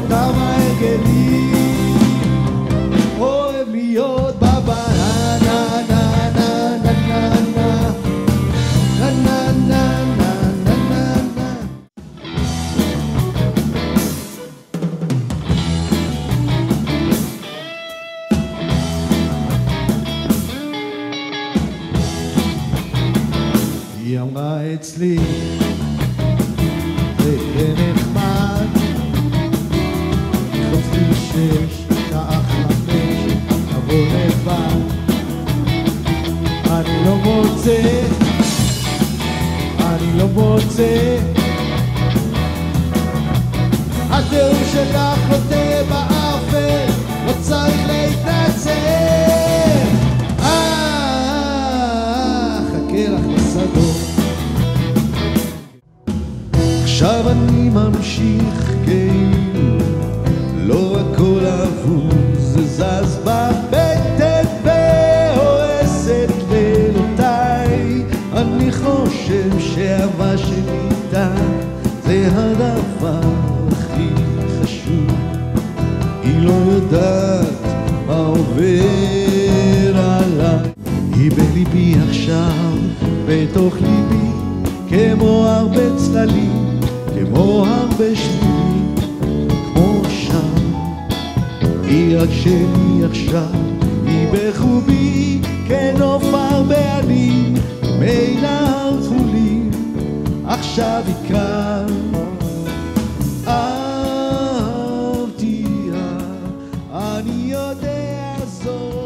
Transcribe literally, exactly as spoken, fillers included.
אותם ההרגלים. אוהב להיות בבנה נה נה נה נה נה נה נה נה נה נה נה. היא אמרה אצלי זה נחמד, חצי שש, שעה חמש, תבוא לבד. אני לא מוצא, אני לא מוצא, התיאור שלך חוטא באפר, לא צריך להתנצל. אה, חכה לך לסדור. עכשיו אני ממשיך כאילו לא הכל אבוד, זה זז בבטן והורסת לילותיי. אני חושב שאהבה שניתן זה הדבר הכי חשוב. היא לא יודעת מה עובר עליי. היא בליבי עכשיו, בתוך ליבי, כמו הרבה צללים, כמו הרבה שבילים, כמו שם. היא רק שלי עכשיו, היא בחובי, כנוף הרבה עלים, מי נהר חולים, עכשיו יקרא. אהבתיה, אני יודע זאת.